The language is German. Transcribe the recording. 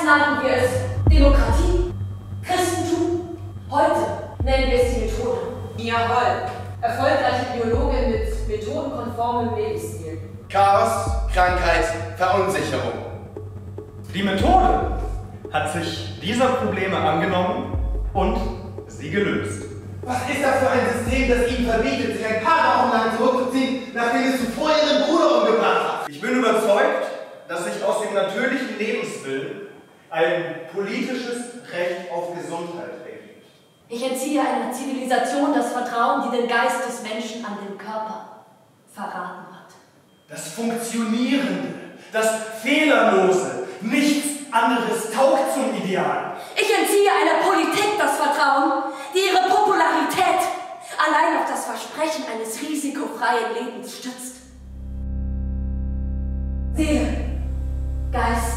nannten wir es Demokratie, Christentum. Heute nennen wir es die Methode. Mia Holl, erfolgreiche Biologin mit methodenkonformem Lebensstil. Chaos, Krankheit, Verunsicherung. Die Methode hat sich dieser Probleme angenommen und sie gelöst. Was ist das für ein System, das Ihnen verbietet, sich ein paar Wochen lang zurückzuziehen, nachdem es zuvor Ihren Bruder umgebracht hat? Ich bin überzeugt, dass sich aus dem natürlichen Lebenswillen ein politisches Recht auf Gesundheit ergibt. Ich entziehe einer Zivilisation das Vertrauen, die den Geist des Menschen an den Körper verraten hat. Das Funktionierende, das Fehlerlose, nichts anderes taugt zum Ideal. Ich entziehe einer Politik das Vertrauen, die ihre Popularität allein auf das Versprechen eines risikofreien Lebens stützt. Seele, Geist,